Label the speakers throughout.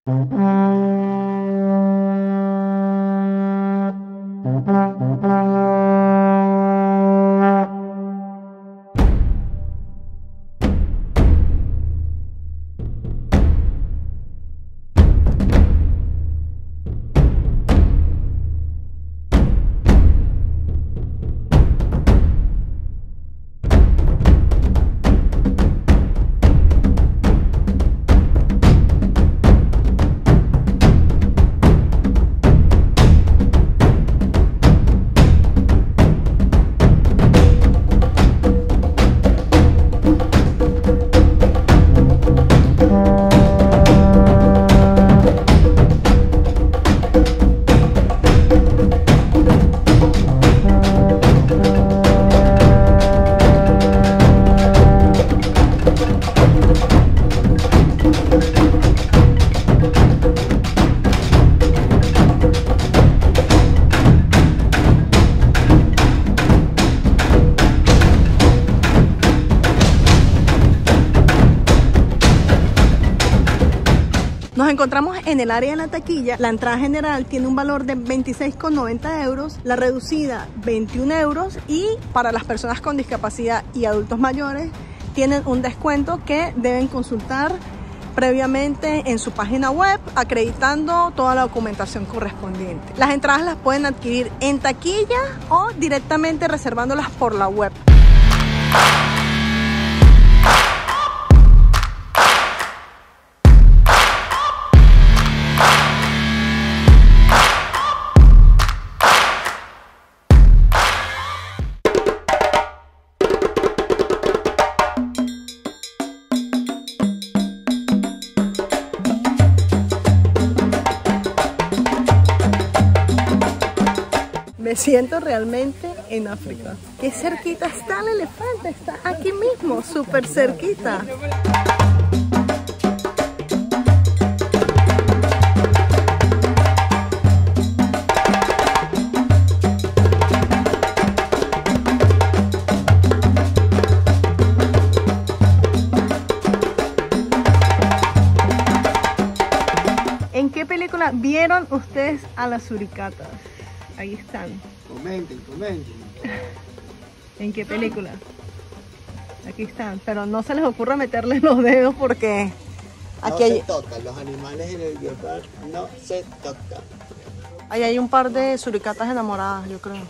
Speaker 1: Nos encontramos en el área de la taquilla. La entrada general tiene un valor de 26,90 euros, la reducida 21 euros y para las personas con discapacidad y adultos mayores tienen un descuento que deben consultar previamente en su página web, acreditando toda la documentación correspondiente. Las entradas las pueden adquirir en taquilla o directamente reservándolas por la web. Me siento realmente en África. Qué cerquita está el elefante, está aquí mismo, súper cerquita. ¿En qué película vieron ustedes a las suricatas? Ahí están.
Speaker 2: Comenten.
Speaker 1: ¿En qué película? Aquí están, pero no se les ocurra meterles los dedos porque aquí
Speaker 2: no se tocan, los animales en el biopar no se tocan.
Speaker 1: ahí hay un par de suricatas enamoradas, yo creo.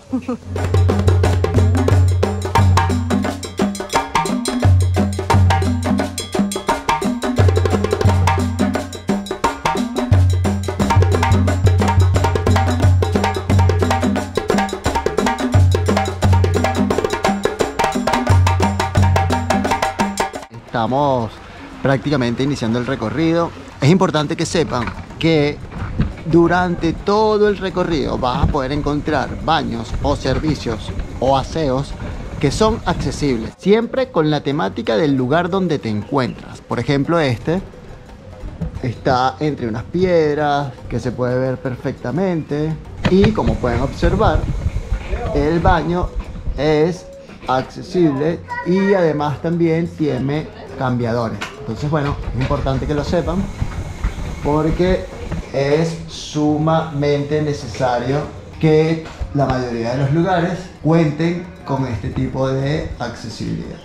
Speaker 2: Estamos prácticamente iniciando el recorrido. Es importante que sepan que durante todo el recorrido vas a poder encontrar baños o servicios o aseos que son accesibles, siempre con la temática del lugar donde te encuentras. Por ejemplo, este está entre unas piedras que se puede ver perfectamente y, como pueden observar, el baño es accesible y además también tiene cambiadores. Entonces, bueno, es importante que lo sepan porque es sumamente necesario que la mayoría de los lugares cuenten con este tipo de accesibilidad.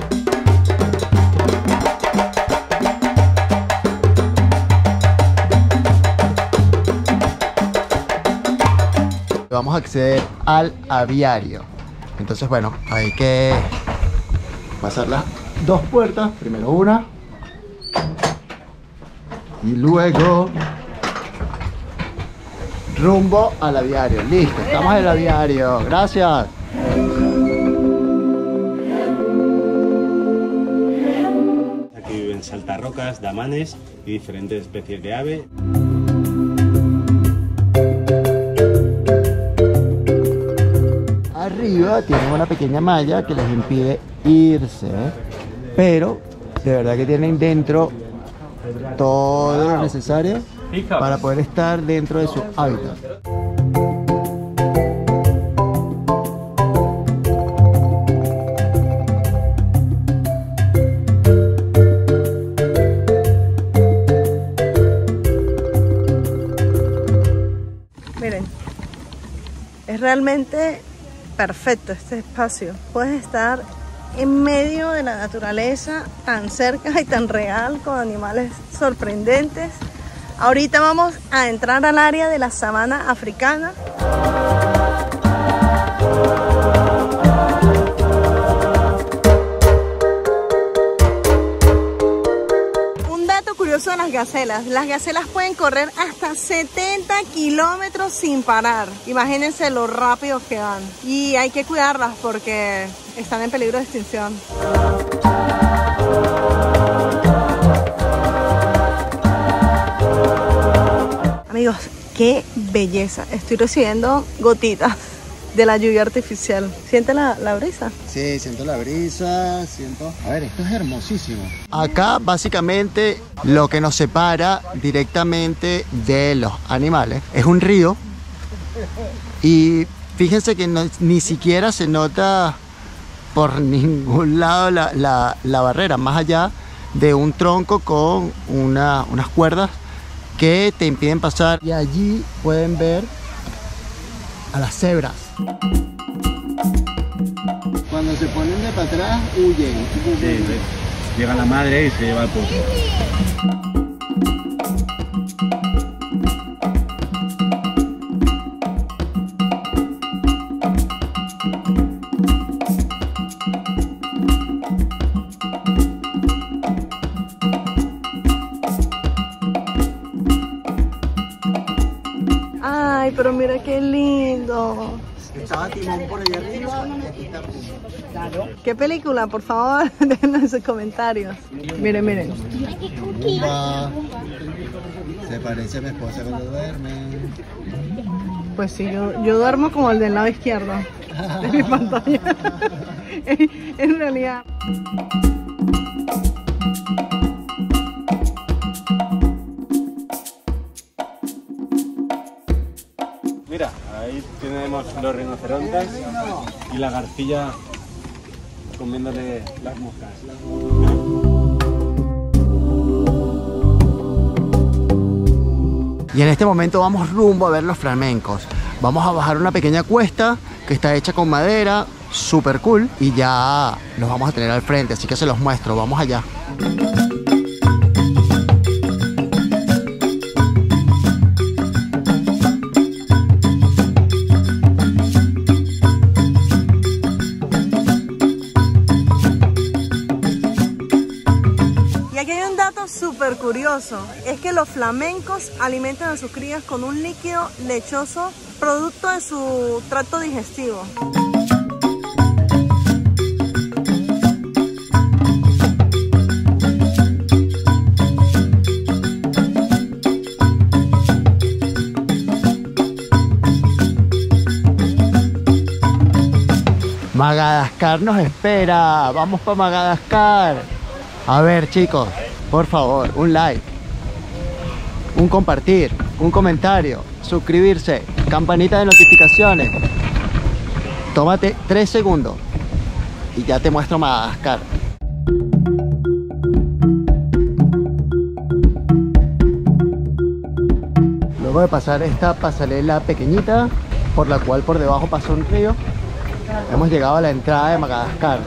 Speaker 2: Vamos a acceder al aviario. Entonces, bueno, hay que pasar las dos puertas, primero una y luego rumbo al aviario. Listo, estamos en el aviario. Gracias.
Speaker 3: Aquí viven saltarrocas, damanes y diferentes especies de ave.
Speaker 2: Arriba tienen una pequeña malla que les impide irse, pero de verdad que tienen dentro todo lo necesario para poder estar dentro de su hábitat.
Speaker 1: Es realmente perfecto este espacio. Puedes estar en medio de la naturaleza, tan cerca y tan real, con animales sorprendentes. Ahorita vamos a entrar al área de la sabana africana. Un dato curioso de las gacelas. Las gacelas pueden correr hasta 70 kilómetros sin parar. Imagínense lo rápido que van. Y hay que cuidarlas porque están en peligro de extinción. Amigos, qué belleza. Estoy recibiendo gotitas de la lluvia artificial. ¿Siente la brisa?
Speaker 2: Sí, siento la brisa, siento... A ver, esto es hermosísimo. Acá básicamente lo que nos separa directamente de los animales es un río. Y fíjense que ni siquiera se nota por ningún lado la barrera, más allá de un tronco con unas cuerdas que te impiden pasar. Y allí pueden ver a las cebras. Cuando se ponen de para atrás, huyen.
Speaker 3: Sí, llega la madre y se lleva al pozo.
Speaker 1: Ay, pero mira qué lindo.
Speaker 2: Estaba Timón por allá arriba y aquí está Pumba.
Speaker 1: ¿Qué película? Por favor, déjenlo en sus comentarios. Miren, miren.
Speaker 2: Pumba. Se parece a mi esposa cuando duerme.
Speaker 1: Pues sí, yo duermo como el del lado izquierdo de mi pantalla. En realidad.
Speaker 3: Mira, ahí tenemos los rinocerontes y la garcilla comiéndole las moscas.
Speaker 2: Y en este momento vamos rumbo a ver los flamencos. Vamos a bajar una pequeña cuesta que está hecha con madera, súper cool. Y ya los vamos a tener al frente, así que se los muestro. Vamos allá.
Speaker 1: Súper curioso, es que los flamencos alimentan a sus crías con un líquido lechoso producto de su tracto digestivo.
Speaker 2: Madagascar nos espera, vamos para Madagascar. A ver, chicos, por favor, un like, un compartir, un comentario, suscribirse, campanita de notificaciones. Tómate 3 segundos y ya te muestro Madagascar. Luego de pasar esta pasarela pequeñita, por la cual por debajo pasó un río, hemos llegado a la entrada de Madagascar.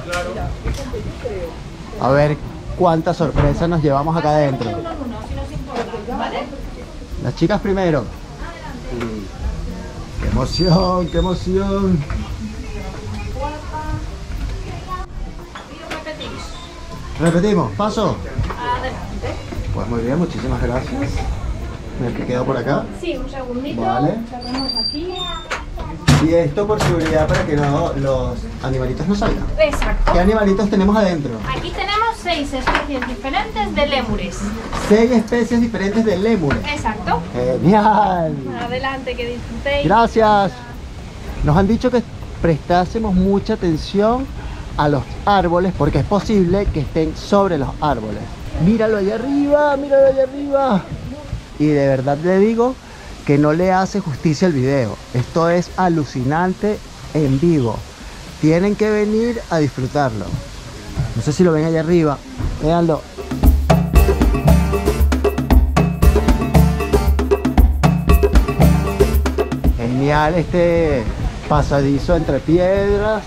Speaker 2: A ver cuántas sorpresas nos llevamos acá adentro. Las chicas primero. ¡Qué emoción! ¡Qué emoción! Repetimos, paso.
Speaker 4: Adelante.
Speaker 2: Pues muy bien, muchísimas gracias. Me quedo por acá.
Speaker 4: Sí, un segundito.
Speaker 2: Vale.
Speaker 4: Cerramos aquí.
Speaker 2: Y esto por seguridad para que no, los animalitos no salgan.
Speaker 4: Exacto.
Speaker 2: ¿Qué animalitos tenemos adentro?
Speaker 4: Aquí tenemos 6 especies diferentes de lémures.
Speaker 2: 6 especies diferentes de lémures.
Speaker 4: Exacto.
Speaker 2: ¡Genial!
Speaker 4: Adelante, que disfrutéis.
Speaker 2: Gracias. Nos han dicho que prestásemos mucha atención a los árboles porque es posible que estén sobre los árboles. Míralo allá arriba, míralo allá arriba. Y de verdad le digo que no le hace justicia al video. Esto es alucinante en vivo. Tienen que venir a disfrutarlo. No sé si lo ven allá arriba. Véanlo. Genial este Pasadizo entre piedras.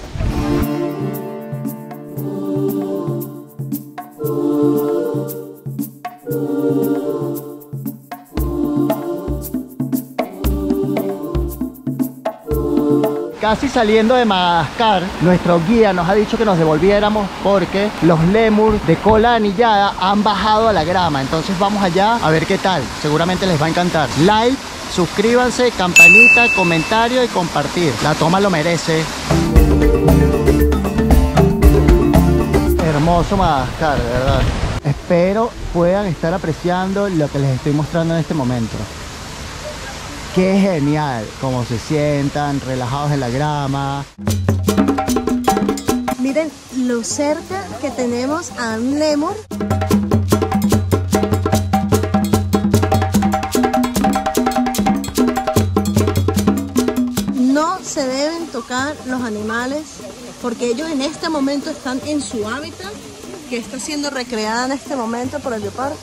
Speaker 2: Casi saliendo de Madagascar, nuestro guía nos ha dicho que nos devolviéramos porque los lémurs de cola anillada han bajado a la grama. Entonces vamos allá a ver qué tal. Seguramente les va a encantar. Like, suscríbanse, campanita, comentario y compartir. La toma lo merece. Hermoso Madagascar, de verdad. Espero puedan estar apreciando lo que les estoy mostrando en este momento. Qué genial, cómo se sientan relajados en la grama.
Speaker 1: Miren lo cerca que tenemos a un lémur. No se deben tocar los animales porque ellos en este momento están en su hábitat, que está siendo recreada en este momento por el bioparque.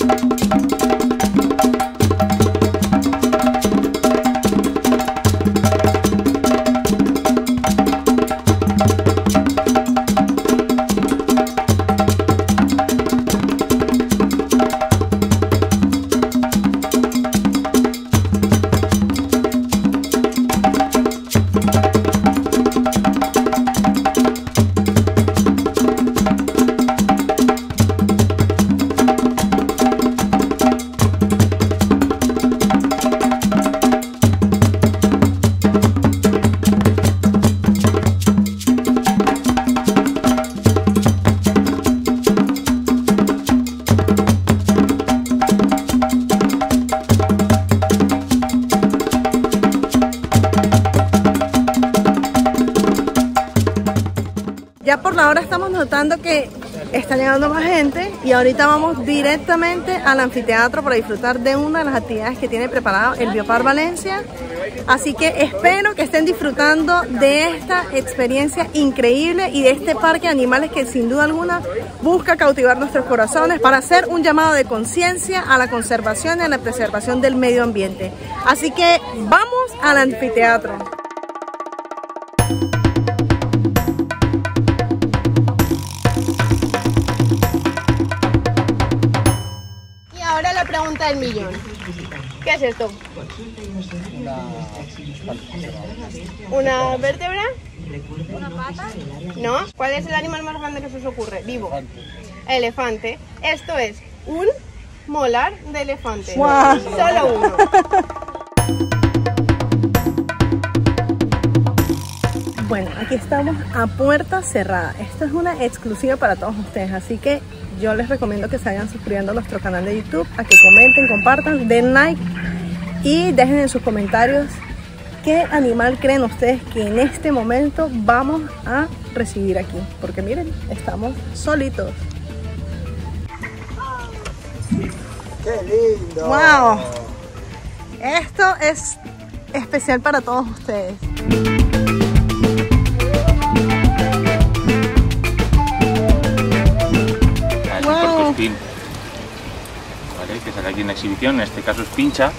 Speaker 1: Ya por la hora estamos notando que está llegando más gente y ahorita vamos directamente al anfiteatro para disfrutar de una de las actividades que tiene preparado el Bioparque Valencia. Así que espero que estén disfrutando de esta experiencia increíble y de este parque de animales que sin duda alguna busca cautivar nuestros corazones para hacer un llamado de conciencia a la conservación y a la preservación del medio ambiente. Así que vamos al anfiteatro.
Speaker 5: Ahora la pregunta del millón. ¿Qué es esto? ¿Una vértebra? ¿Una pata? ¿No? ¿Cuál es el animal más grande que se os ocurre? Vivo. Elefante. Esto es un molar de elefante.
Speaker 1: ¡Wow!
Speaker 5: Solo uno.
Speaker 1: Bueno, aquí estamos a puerta cerrada. Esto es una exclusiva para todos ustedes, así que yo les recomiendo que se vayan suscribiendo a nuestro canal de YouTube, a que comenten, compartan, den like y dejen en sus comentarios qué animal creen ustedes que en este momento vamos a recibir aquí. Porque miren, estamos solitos.
Speaker 2: ¡Qué lindo!
Speaker 1: ¡Wow! Esto es especial para todos ustedes.
Speaker 6: ¿Vale? Que sale aquí en la exhibición, en este caso es Pincha,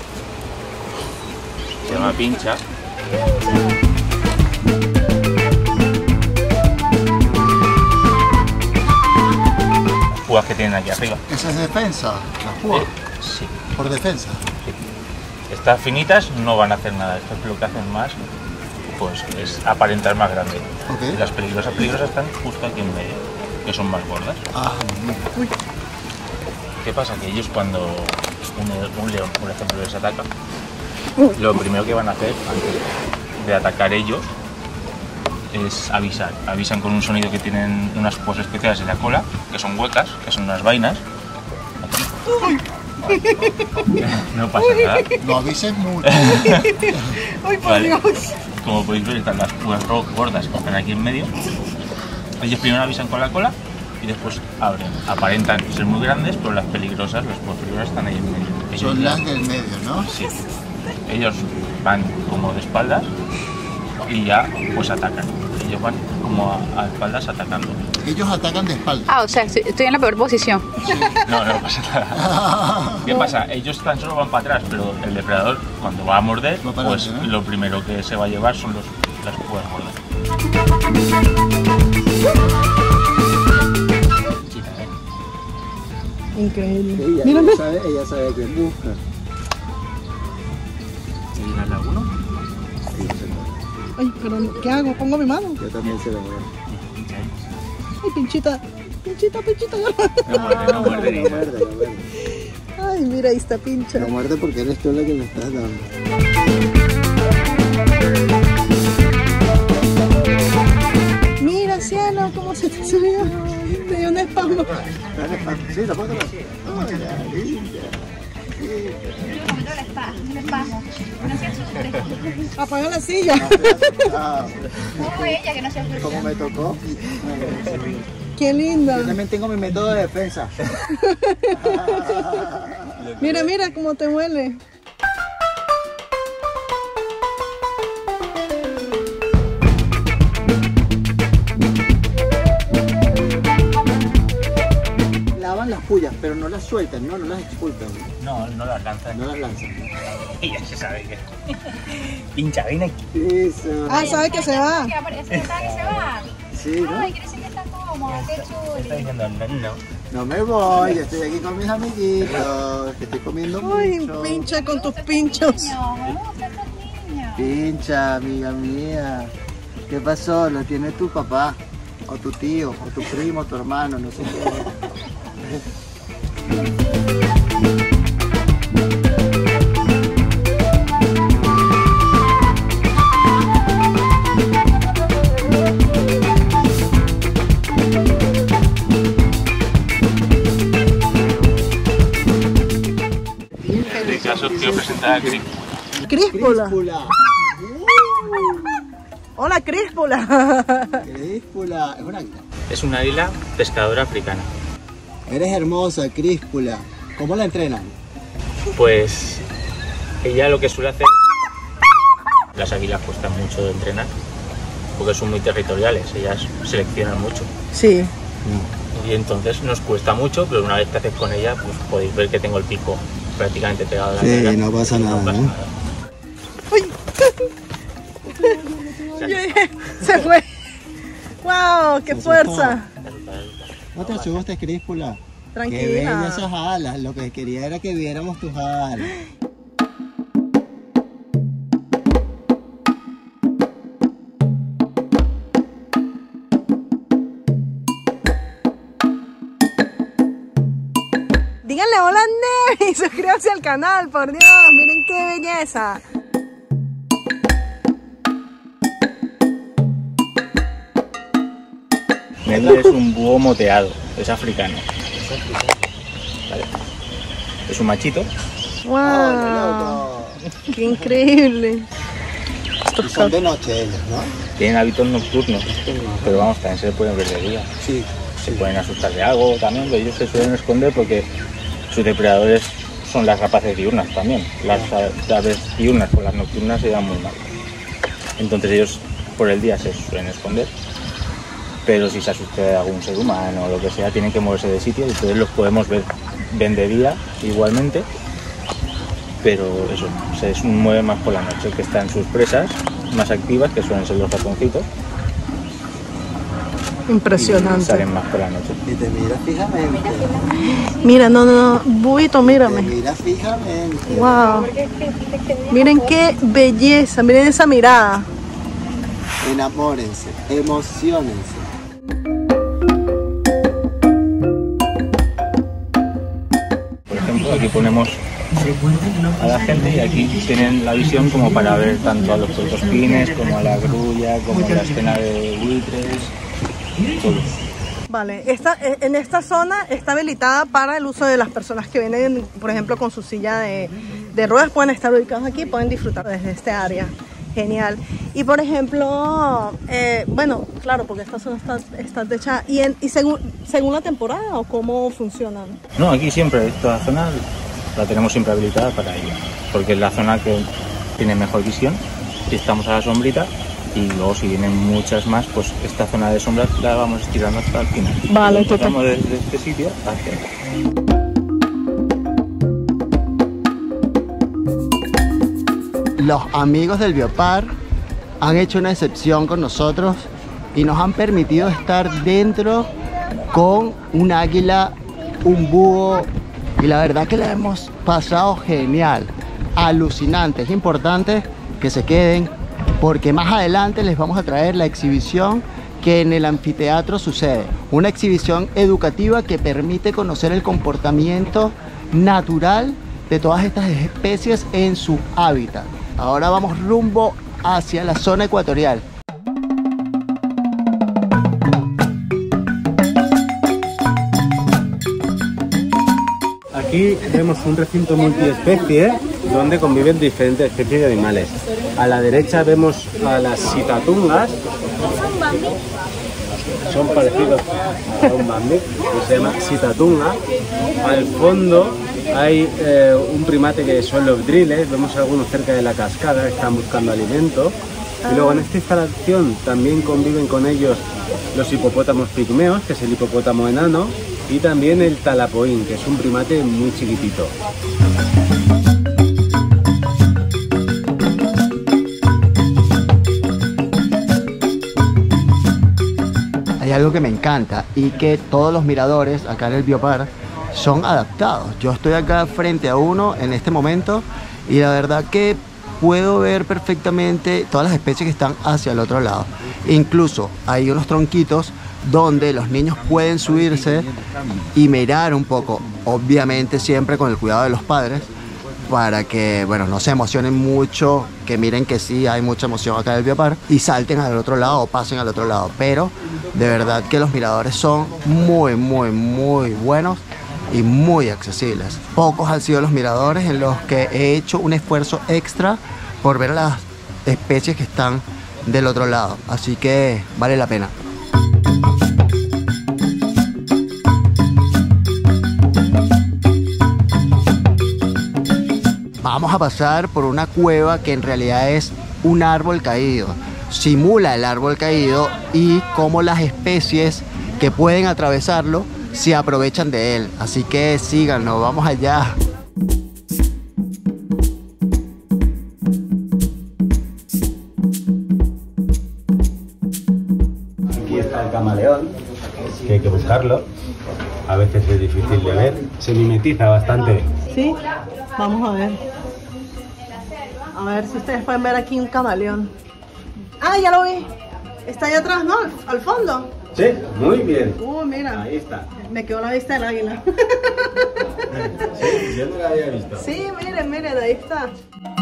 Speaker 6: se llama Pincha. Las púas que tienen aquí arriba.
Speaker 2: ¿Esa es defensa? ¿Las púas?
Speaker 6: Sí.
Speaker 2: ¿Por defensa?
Speaker 6: Sí. Estas finitas no van a hacer nada, esto es lo que hacen más, pues es aparentar más grande.
Speaker 2: Okay.
Speaker 6: Y las peligrosas están justo aquí en medio, que son más gordas.
Speaker 2: Ah, uy.
Speaker 6: ¿Qué pasa? Que ellos cuando un león, por ejemplo, les ataca, lo primero que van a hacer antes de atacar ellos es avisar. Avisan con un sonido que tienen unas púas especiales en la cola, que son huecas, que son unas vainas. Aquí. No pasa nada.
Speaker 2: No avises mucho.
Speaker 1: ¡Ay, por
Speaker 6: Vale.
Speaker 1: Dios!
Speaker 6: Como podéis ver, están las púas gordas que están aquí en medio. Ellos primero avisan con la cola y después abren. Aparentan ser muy grandes, pero las peligrosas, las púas peligrosas están ahí en medio. Ellos
Speaker 2: Son
Speaker 6: ya-
Speaker 2: las del medio, ¿no?
Speaker 6: Sí. Ellos van como de espaldas y ya pues atacan. Ellos van como a espaldas atacando.
Speaker 2: Ellos atacan de espalda.
Speaker 7: Ah, o sea, estoy en la peor posición.
Speaker 6: No, no pasa nada. ¿Qué pasa? Ellos tan solo van para atrás, pero el depredador, cuando va a morder, pues
Speaker 2: adelante, ¿no?
Speaker 6: lo primero que se va a llevar son las que pueden morder.
Speaker 1: Increíble.
Speaker 2: Ella,
Speaker 1: Mírame.
Speaker 2: ella sabe a quién busca.
Speaker 6: ¿Y la laguna?
Speaker 1: Ay, pero ¿qué hago? ¿Pongo mi mano?
Speaker 2: Yo también se lo veo.
Speaker 1: Ay, pinchita. Pinchita, pinchita.
Speaker 6: No muerde, no muerde.
Speaker 2: No muerde, no muerde.
Speaker 1: Ay, mira, ahí está pincha.
Speaker 2: No muerde porque eres tú la que me estás dando.
Speaker 1: Mira, cielo, cómo se te subió. Te dio un espasmo.
Speaker 2: Sí, la puedo así.
Speaker 1: Apaga la silla.
Speaker 7: Como ella, que no se ofrece.
Speaker 2: Como me tocó.
Speaker 1: Qué linda.
Speaker 2: Yo también tengo mi método de defensa.
Speaker 1: Mira, mira cómo te huele.
Speaker 2: Lavan las pullas, pero no las sueltan, no las expulsan.
Speaker 6: No, no las lanzan.
Speaker 2: No las lanzan.
Speaker 6: Ella se sabe que. Pincha, ven aquí.
Speaker 2: Eso.
Speaker 1: Ah, sabe que se va.
Speaker 4: Que aparece que se va.
Speaker 2: Sí, ¿no?
Speaker 4: Ay, quiere decir que está cómodo, qué chulo.
Speaker 6: Está diciendo no.
Speaker 2: No me voy, yo estoy aquí con mis amiguitos, que estoy comiendo
Speaker 1: Ay,
Speaker 2: mucho.
Speaker 1: pincha con tus pinchos.
Speaker 4: No, me gustan los niños.
Speaker 2: Pincha, amiga mía. ¿Qué pasó? ¿Lo tiene tu papá? O tu tío, o tu primo, tu hermano, no sé qué.
Speaker 6: En este caso quiero presentar a Cris.
Speaker 1: Críspula.
Speaker 2: Críspula.
Speaker 1: Hola, Críspula.
Speaker 2: Críspula. Es una águila.
Speaker 6: Es una águila pescadora africana.
Speaker 2: Eres hermosa, Críspula. ¿Cómo la entrenan?
Speaker 6: Pues ella lo que suele hacer, las águilas cuestan mucho de entrenar porque son muy territoriales, ellas seleccionan mucho
Speaker 1: Sí.
Speaker 6: y entonces nos cuesta mucho, pero una vez que haces con ella pues podéis ver que tengo el pico prácticamente pegado a la
Speaker 2: Sí,
Speaker 6: cara.
Speaker 2: no pasa nada, ¿no?
Speaker 1: Se fue. ¡Wow! ¡Qué fuerza!
Speaker 2: No te asustes, Críspula. Qué
Speaker 1: Tranquila.
Speaker 2: bellas esas alas. Lo que quería era que viéramos tus alas.
Speaker 1: Díganle hola a Nemi y suscríbanse al canal, por Dios. Miren qué belleza.
Speaker 6: Nenda es un búho moteado, es africano. ¿Vale? Es un machito.
Speaker 1: ¡Wow! ¡Qué increíble!
Speaker 2: Y son de noche ellos, ¿no?
Speaker 6: Tienen hábitos nocturnos, pero vamos, también se le pueden ver de día.
Speaker 2: Sí.
Speaker 6: Se pueden asustar de algo también, pero ellos se suelen esconder porque sus depredadores son las rapaces diurnas también. Las aves diurnas con las nocturnas se llevan muy mal. Entonces ellos por el día se suelen esconder, pero si se asusta de algún ser humano o lo que sea, tienen que moverse de sitio y entonces los podemos ver. Ven de día igualmente, pero eso, se mueven más por la noche, que están sus presas más activas, que suelen ser los ratoncitos, y
Speaker 1: Impresionante.
Speaker 6: salen más por la noche.
Speaker 2: Y te mira fijamente.
Speaker 1: Mira, no, Bubito,
Speaker 2: Te
Speaker 1: mírame.
Speaker 2: mira fijamente.
Speaker 1: ¡Wow! Miren qué belleza, miren esa mirada.
Speaker 2: Enamórense, emocionense.
Speaker 6: Por ejemplo, aquí ponemos a la gente y aquí tienen la visión como para ver tanto a los puercoespines como a la grulla, como a la escena de buitres, todo.
Speaker 1: Vale, en esta zona está habilitada para el uso de las personas que vienen, por ejemplo, con su silla de ruedas, pueden estar ubicados aquí, pueden disfrutar desde este área. Genial. Y por ejemplo, bueno, claro, porque esta zona está techada. ¿Y según la temporada o cómo funcionan?
Speaker 6: No, aquí siempre, esta zona la tenemos siempre habilitada para ello, porque es la zona que tiene mejor visión y estamos a la sombrita y luego si vienen muchas más, pues esta zona de sombra la vamos estirando hasta el final.
Speaker 1: Vale,
Speaker 6: empezamos desde este sitio hacia acá.
Speaker 2: Los amigos del Biopar han hecho una excepción con nosotros y nos han permitido estar dentro con un águila, un búho, y la verdad que la hemos pasado genial, alucinante. Es importante que se queden porque más adelante les vamos a traer la exhibición que en el anfiteatro sucede, una exhibición educativa que permite conocer el comportamiento natural de todas estas especies en su hábitat. Ahora vamos rumbo hacia la zona ecuatorial.
Speaker 3: Aquí vemos un recinto multiespecie donde conviven diferentes especies de animales. A la derecha vemos a las sitatungas. Son parecidos a un bambi, que se llama sitatunga. Al fondo hay un primate que son los driles, vemos algunos cerca de la cascada que están buscando alimento. Y luego en esta instalación también conviven con ellos los hipopótamos pigmeos, que es el hipopótamo enano, y también el talapoín, que es un primate muy chiquitito.
Speaker 2: Hay algo que me encanta y que todos los miradores acá en el Biopar son adaptados. Yo estoy acá frente a uno en este momento y la verdad que puedo ver perfectamente todas las especies que están hacia el otro lado. Incluso hay unos tronquitos donde los niños pueden subirse y mirar un poco, obviamente siempre con el cuidado de los padres, para que, bueno, no se emocionen mucho, que miren que sí hay mucha emoción acá en el Biopar y salten al otro lado o pasen al otro lado. Pero de verdad que los miradores son muy buenos y muy accesibles. Pocos han sido los miradores en los que he hecho un esfuerzo extra por ver las especies que están del otro lado, así que vale la pena. Vamos a pasar por una cueva que en realidad es un árbol caído. Simula el árbol caído y cómo las especies que pueden atravesarlo se aprovechan de él. Así que síganos, vamos allá.
Speaker 3: Aquí está el camaleón, que hay que buscarlo. A veces es difícil de ver. Se mimetiza bastante.
Speaker 1: Sí, vamos a ver. A ver si ustedes pueden ver aquí un camaleón. Ah, ya lo vi. Está allá atrás, ¿no? Al fondo.
Speaker 3: Sí, muy bien.
Speaker 1: Mira.
Speaker 3: Ahí está.
Speaker 1: Me quedó la vista del águila.
Speaker 3: Sí, yo no la había visto.
Speaker 1: Sí, miren, miren, ahí está.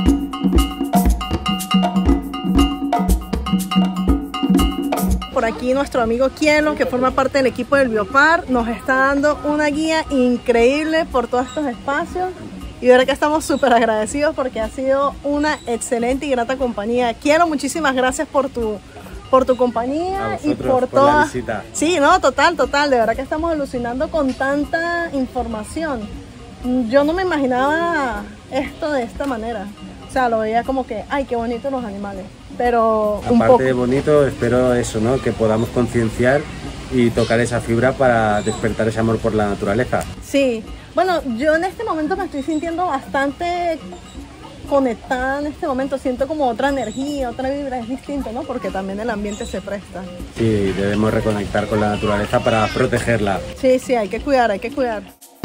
Speaker 1: Por aquí nuestro amigo Kielo, que forma parte del equipo del Biopar, nos está dando una guía increíble por todos estos espacios. Y de verdad que estamos súper agradecidos porque ha sido una excelente y grata compañía. Kielo, muchísimas gracias por tu compañía y por toda
Speaker 3: la visita.
Speaker 1: Sí, no, total, de verdad que estamos alucinando con tanta información. Yo no me imaginaba esto de esta manera. O sea, lo veía como que, ay, qué bonitos los animales. Pero un poco.
Speaker 3: Aparte de bonito, espero eso, ¿no? Que podamos concienciar y tocar esa fibra para despertar ese amor por la naturaleza.
Speaker 1: Sí, bueno, yo en este momento me estoy sintiendo bastante conectada en este momento, siento como otra energía, otra vibra, es distinto, ¿no? Porque también el ambiente se presta.
Speaker 3: Sí, debemos reconectar con la naturaleza para protegerla.
Speaker 1: Sí, sí, hay que cuidar, hay que cuidar.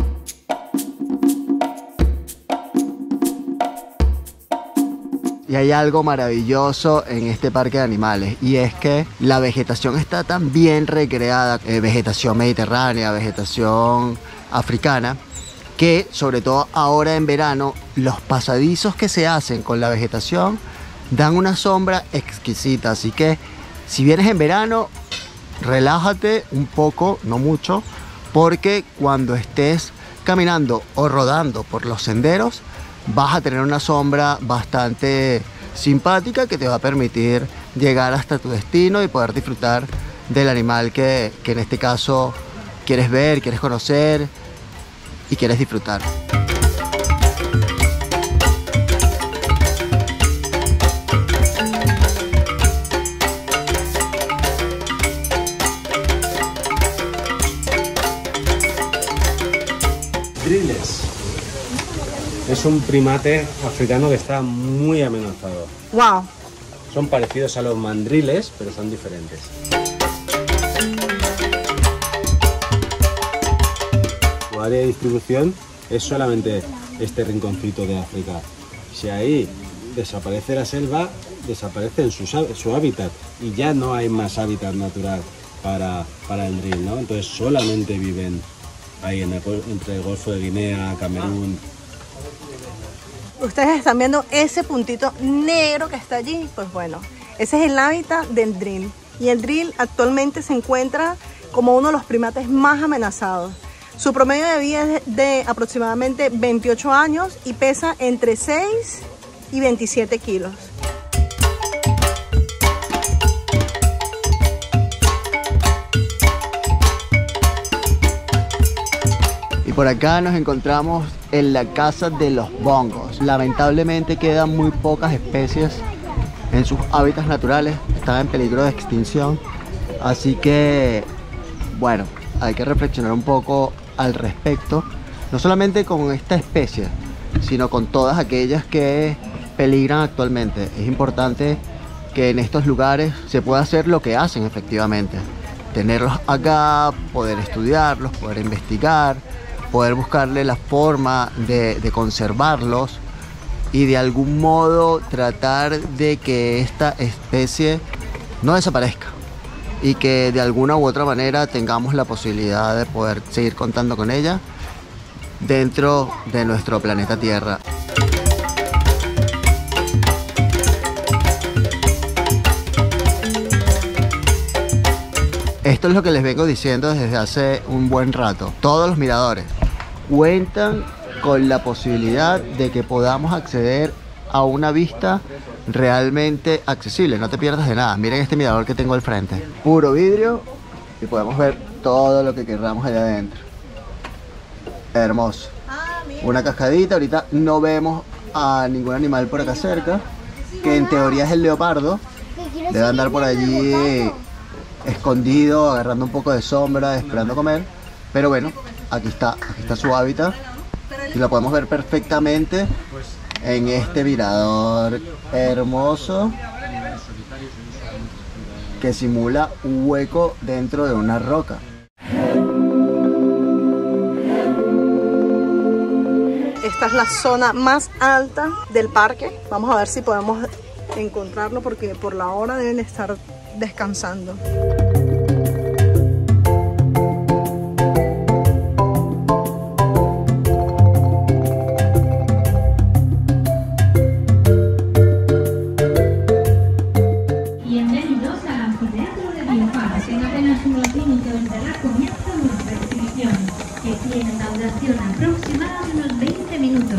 Speaker 2: Y hay algo maravilloso en este parque de animales y es que la vegetación está tan bien recreada, vegetación mediterránea, vegetación africana, que sobre todo ahora en verano los pasadizos que se hacen con la vegetación dan una sombra exquisita. Así que si vienes en verano, relájate un poco, no mucho, porque cuando estés caminando o rodando por los senderos vas a tener una sombra bastante simpática que te va a permitir llegar hasta tu destino y poder disfrutar del animal que en este caso quieres ver, quieres conocer y quieres disfrutar.
Speaker 3: es un primate africano que está muy amenazado.
Speaker 1: Wow.
Speaker 3: Son parecidos a los mandriles, pero son diferentes. Su área de distribución es solamente este rinconcito de África. Si ahí desaparece la selva, desaparece su hábitat y ya no hay más hábitat natural para el drill, ¿no? Entonces solamente viven ahí entre el Golfo de Guinea, Camerún.
Speaker 1: Ustedes están viendo ese puntito negro que está allí, pues bueno, ese es el hábitat del drill. Y el drill actualmente se encuentra como uno de los primates más amenazados. Su promedio de vida es de aproximadamente 28 años y pesa entre 6 y 27 kilos.
Speaker 2: Y por acá nos encontramos en la casa de los bongos. Lamentablemente quedan muy pocas especies en sus hábitats naturales, están en peligro de extinción. Así que, bueno, hay que reflexionar un poco al respecto, no solamente con esta especie, sino con todas aquellas que peligran actualmente. Es importante que en estos lugares se pueda hacer lo que hacen efectivamente, tenerlos acá, poder estudiarlos, poder investigar, poder buscarle la forma de conservarlos y de algún modo tratar de que esta especie no desaparezca y que de alguna u otra manera tengamos la posibilidad de poder seguir contando con ella dentro de nuestro planeta Tierra. Esto es lo que les vengo diciendo desde hace un buen rato. Todos los miradores cuentan con la posibilidad de que podamos acceder a una vista realmente accesible. No te pierdas de nada. Miren este mirador que tengo al frente. Puro vidrio y podemos ver todo lo que queramos allá adentro. Hermoso. Una cascadita. Ahorita no vemos a ningún animal por acá cerca, que en teoría es el leopardo. Debe andar por allí escondido, agarrando un poco de sombra, esperando comer. Pero bueno, aquí está su hábitat y lo podemos ver perfectamente en este mirador hermoso que simula un hueco dentro de una roca.
Speaker 1: Esta es la zona más alta del parque. Vamos a ver si podemos encontrarlo porque por la hora deben estar descansando.
Speaker 8: Bienvenidos al anfiteatro de Biopar. En apenas unos minutos dará comienzo nuestra exhibición, que tiene una duración aproximada de unos 20 minutos.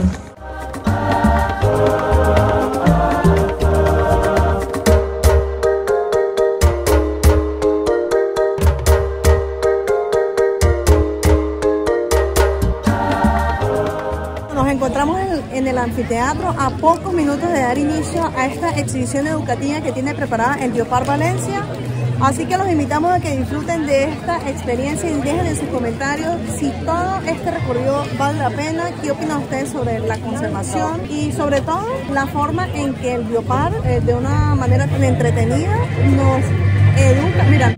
Speaker 1: Nos encontramos en el anfiteatro a pocos minutos de dar inicio a esta exhibición educativa que tiene preparada el Biopar Valencia. Así que los invitamos a que disfruten de esta experiencia y dejen en sus comentarios si todo este recorrido vale la pena, qué opinan ustedes sobre la conservación y sobre todo la forma en que el Biopar de una manera entretenida nos educa. Mira.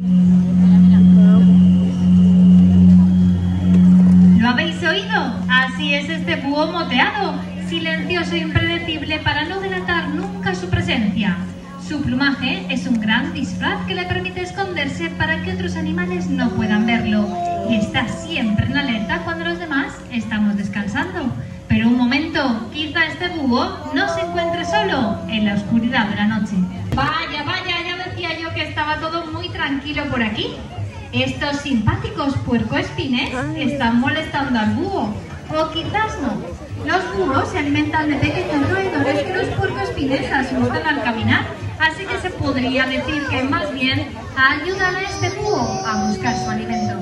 Speaker 4: ¿Lo habéis oído? Así es este búho moteado, silencioso e impredecible para no delatar nunca su presencia. Su plumaje es un gran disfraz que le permite esconderse para que otros animales no puedan verlo y está siempre en alerta cuando los demás estamos descansando. Pero un momento, quizá este búho no se encuentre solo en la oscuridad de la noche. Vaya, vaya, ya decía yo que estaba todo muy tranquilo por aquí. Estos simpáticos puercoespines están molestando al búho, o quizás no. Los búhos se alimentan de pequeños roedores que los puercoespines asustan al caminar, así que se podría decir que más bien ayudan a este búho a buscar su alimento.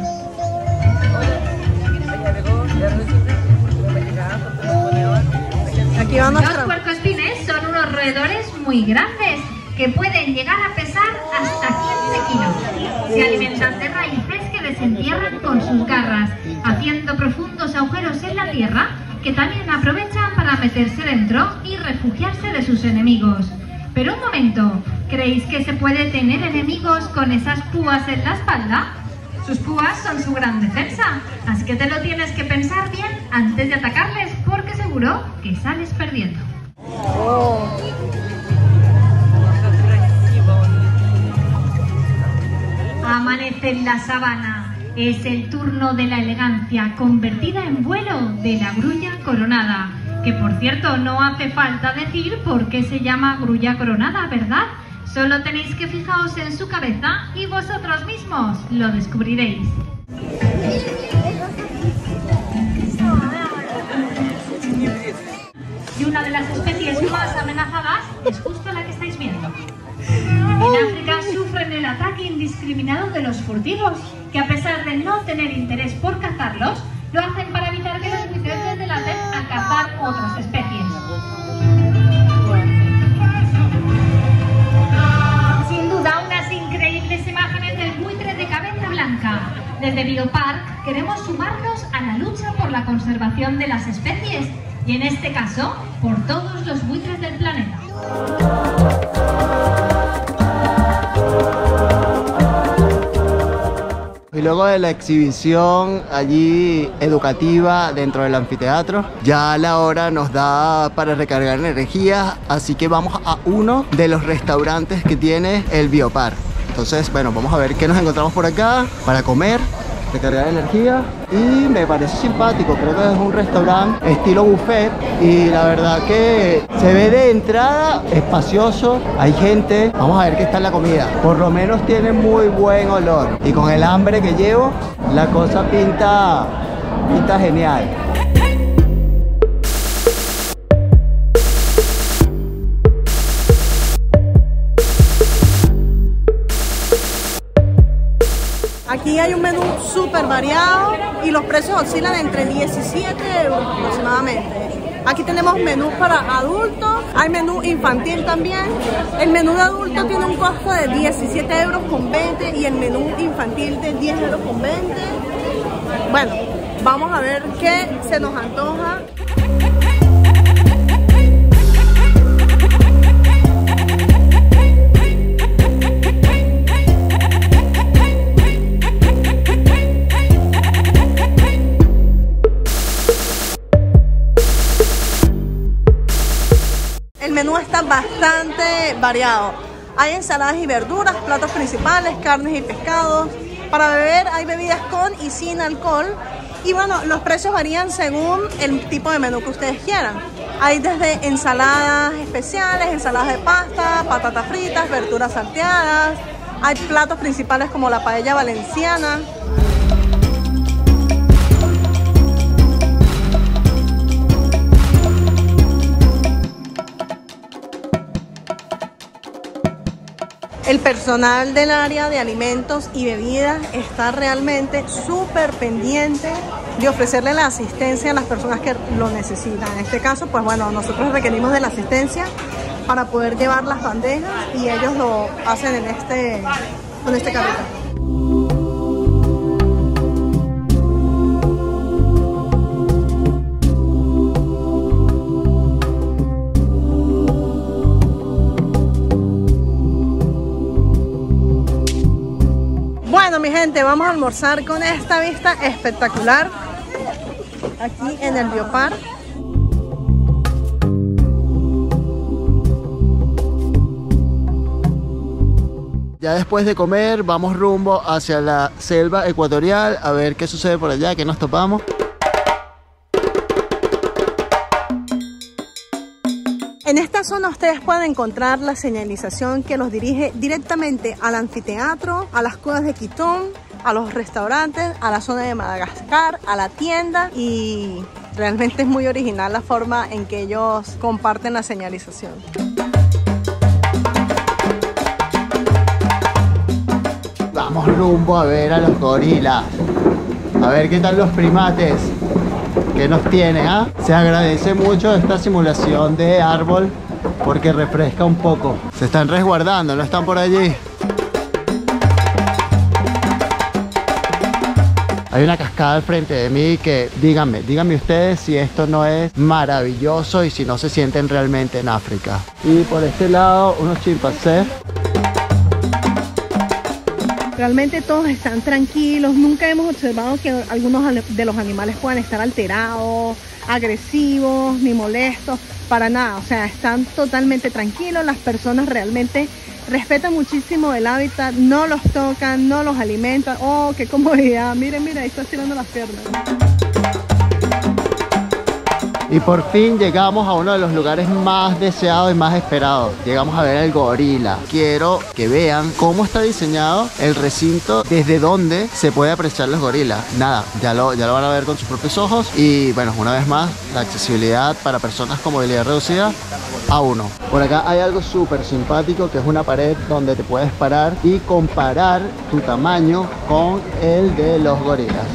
Speaker 1: Aquí va
Speaker 4: Los puercoespines son unos roedores muy grandes que pueden llegar a pesar hasta 15 kilos. Se alimentan de raíces que desentierran con sus garras, haciendo profundos agujeros en la tierra que también aprovechan para meterse dentro y refugiarse de sus enemigos. Pero un momento, ¿creéis que se puede tener enemigos con esas púas en la espalda? Sus púas son su gran defensa, así que te lo tienes que pensar bien antes de atacarles, porque seguro que sales perdiendo. Amanece en la sabana. Es el turno de la elegancia convertida en vuelo de la grulla coronada. Que por cierto, no hace falta decir por qué se llama grulla coronada, ¿verdad? Solo tenéis que fijaros en su cabeza y vosotros mismos lo descubriréis. Y una de las especies más amenazadas es justo la que estáis viendo. En África sufren el ataque indiscriminado de los furtivos, que a pesar de no tener interés por cazarlos, lo hacen para evitar que los buitres les delaten a cazar otras especies. Sin duda, unas increíbles imágenes del buitre de cabeza blanca. Desde Biopark queremos sumarnos a la lucha por la conservación de las especies y en este caso, por todos los buitres del planeta.
Speaker 2: Y luego de la exhibición allí educativa dentro del anfiteatro, ya la hora nos da para recargar energía, así que vamos a uno de los restaurantes que tiene el Biopark. Entonces, bueno, vamos a ver qué nos encontramos por acá para comer, recargar energía, y me parece simpático. Creo que es un restaurante estilo buffet y la verdad que se ve de entrada espacioso, hay gente. Vamos a ver qué está en la comida. Por lo menos tiene muy buen olor y con el hambre que llevo la cosa pinta genial.
Speaker 1: Aquí hay un menú súper variado y los precios oscilan entre 17 euros aproximadamente. Aquí tenemos menú para adultos, hay menú infantil también. El menú de adulto tiene un costo de 17 euros con 20 y el menú infantil de 10 euros con 20. Bueno, vamos a ver qué se nos antoja. El menú está bastante variado. Hay ensaladas y verduras, platos principales, carnes y pescados. Para beber hay bebidas con y sin alcohol. Y bueno, los precios varían según el tipo de menú que ustedes quieran. Hay desde ensaladas especiales, ensaladas de pasta, patatas fritas, verduras salteadas. Hay platos principales como la paella valenciana. El personal del área de alimentos y bebidas está realmente súper pendiente de ofrecerle la asistencia a las personas que lo necesitan. En este caso, pues bueno, nosotros requerimos de la asistencia para poder llevar las bandejas y ellos lo hacen en este carrito. Bueno, mi gente, vamos a almorzar con esta vista espectacular aquí en el Biopark.
Speaker 2: Ya después de comer vamos rumbo hacia la selva ecuatorial a ver qué sucede por allá, qué nos topamos.
Speaker 1: En esta zona ustedes pueden encontrar la señalización que los dirige directamente al anfiteatro, a las cuevas de Quitón, a los restaurantes, a la zona de Madagascar, a la tienda, y realmente es muy original la forma en que ellos comparten la señalización.
Speaker 2: Vamos rumbo a ver a los gorilas, a ver qué tal los primates. ¿Qué nos tiene? Se agradece mucho esta simulación de árbol porque refresca un poco. Se están resguardando, no están por allí. Hay una cascada al frente de mí que, díganme ustedes si esto no es maravilloso y si no se sienten realmente en África. Y por este lado, unos chimpancés.
Speaker 1: Realmente todos están tranquilos, nunca hemos observado que algunos de los animales puedan estar alterados, agresivos, ni molestos, para nada. O sea, están totalmente tranquilos, las personas realmente respetan muchísimo el hábitat, no los tocan, no los alimentan. ¡Oh, qué comodidad! Miren, ahí está estirando las piernas.
Speaker 2: Y por fin llegamos a uno de los lugares más deseados y más esperados. Llegamos a ver el gorila. Quiero que vean cómo está diseñado el recinto, desde donde se puede apreciar los gorilas. Nada, ya lo van a ver con sus propios ojos. Y bueno, una vez más, la accesibilidad para personas con movilidad reducida a uno. Por acá hay algo súper simpático, que es una pared donde te puedes parar y comparar tu tamaño con el de los gorilas.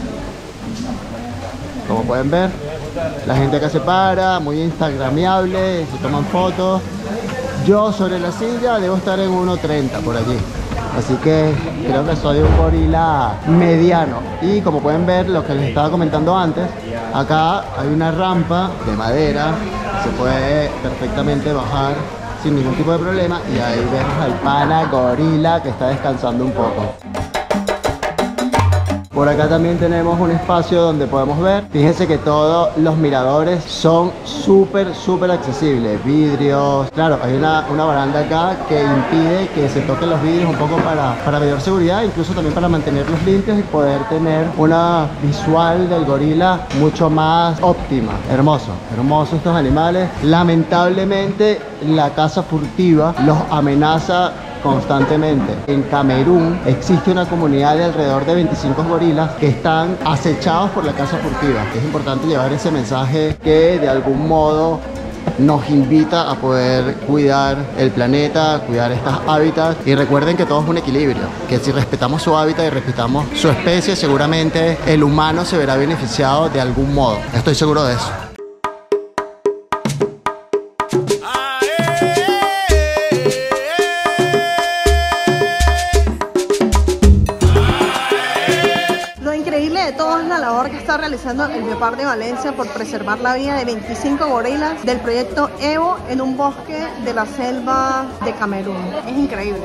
Speaker 2: Como pueden ver, la gente acá se para, muy instagramiable, se toman fotos. Yo sobre la silla debo estar en 1.30 por allí. Así que creo que soy un gorila mediano. Y como pueden ver, lo que les estaba comentando antes, acá hay una rampa de madera, se puede perfectamente bajar sin ningún tipo de problema. Y ahí vemos al pana gorila que está descansando un poco. Por acá también tenemos un espacio donde podemos ver. Fíjense que todos los miradores son súper accesibles. Vidrios. Claro, hay una baranda acá que impide que se toquen los vidrios un poco para mayor seguridad, incluso también para mantenerlos limpios y poder tener una visual del gorila mucho más óptima. Hermoso estos animales. Lamentablemente la caza furtiva los amenaza constantemente. En Camerún existe una comunidad de alrededor de 25 gorilas que están acechados por la caza furtiva. Es importante llevar ese mensaje que de algún modo nos invita a poder cuidar el planeta, cuidar estos hábitats. Y recuerden que todo es un equilibrio, que si respetamos su hábitat y respetamos su especie, seguramente el humano se verá beneficiado de algún modo. Estoy seguro de eso.
Speaker 1: La labor que está realizando el Bioparque de Valencia por preservar la vida de 25 gorilas del proyecto Evo en un bosque de la selva de Camerún. Es increíble.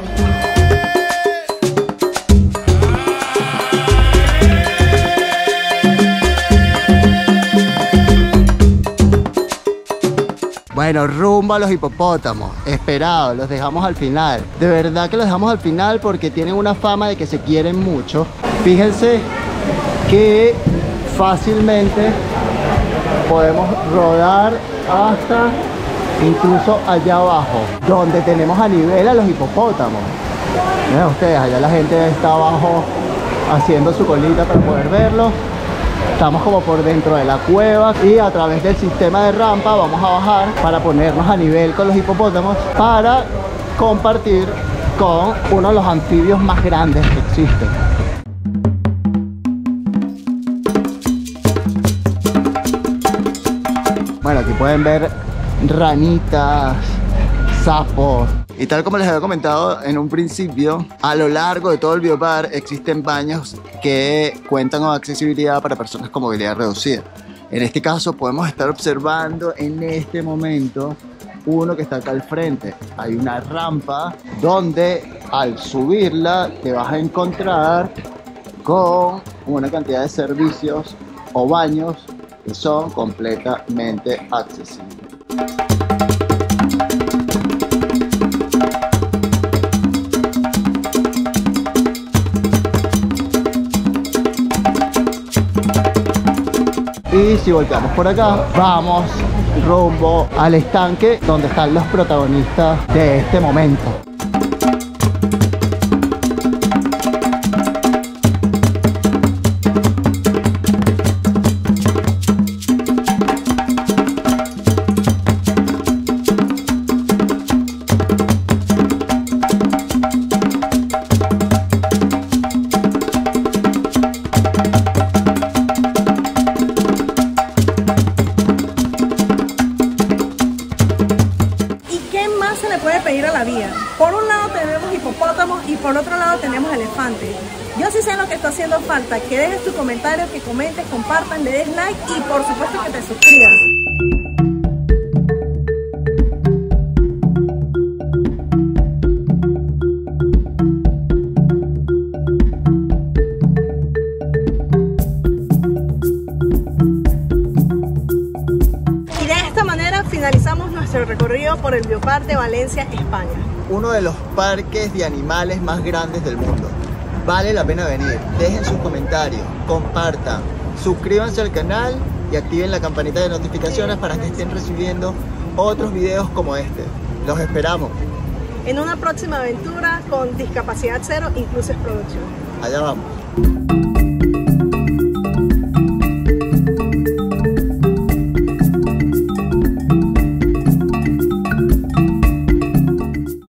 Speaker 2: Bueno, rumbo a los hipopótamos, esperados, los dejamos al final. De verdad que los dejamos al final porque tienen una fama de que se quieren mucho. Fíjense que fácilmente podemos rodar hasta incluso allá abajo, donde tenemos a nivel a los hipopótamos. Miren ustedes, allá la gente está abajo haciendo su colita para poder verlos. Estamos como por dentro de la cueva y a través del sistema de rampa vamos a bajar para ponernos a nivel con los hipopótamos para compartir con uno de los anfibios más grandes que existen. Bueno, aquí pueden ver ranitas, sapos. Y tal como les había comentado en un principio, a lo largo de todo el bioparque existen baños que cuentan con accesibilidad para personas con movilidad reducida. En este caso podemos estar observando en este momento uno que está acá al frente. Hay una rampa donde al subirla te vas a encontrar con una cantidad de servicios o baños que son completamente accesibles. Y si volteamos por acá, vamos rumbo al estanque donde están los protagonistas de este momento.
Speaker 1: más se le puede pedir a la vida? Por un lado tenemos hipopótamos y por otro lado tenemos elefantes. Yo sí sé lo que está haciendo falta, que dejes tu comentario, que comentes, compartan, le des like y por supuesto que te suscribas. Y de esta manera finalizamos nuestro recorrido por el Bioparque de Valencia, España.
Speaker 2: Uno de los parques de animales más grandes del mundo. Vale la pena venir. Dejen sus comentarios, compartan, suscríbanse al canal y activen la campanita de notificaciones para que estén recibiendo otros videos como este. Los esperamos.
Speaker 1: En una próxima aventura con Discapacidad Cero Inclusive Productions.
Speaker 2: Allá vamos.